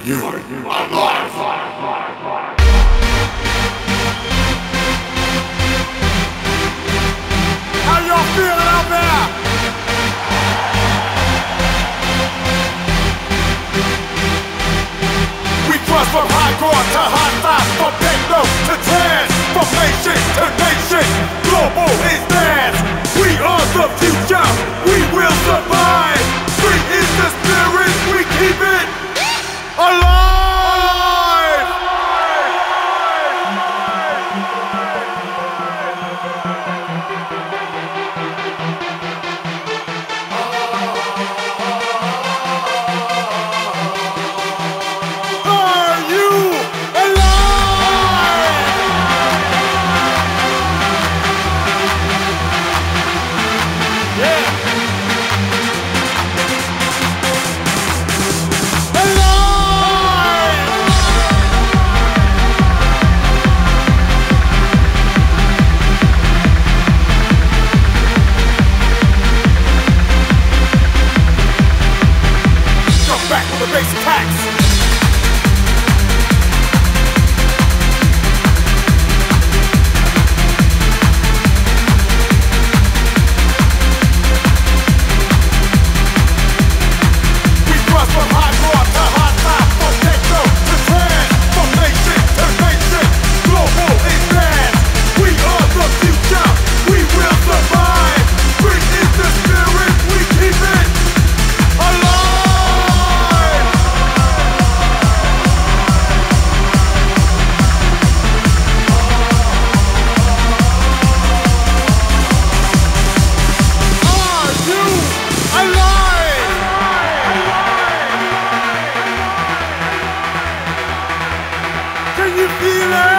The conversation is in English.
How y'all feeling out there? We cross from hardcore to hostile, from techno to trance, from nation to nation. Global is dance. We are the future. We will survive. Street is the spirit. We keep it alive. Can you feel it?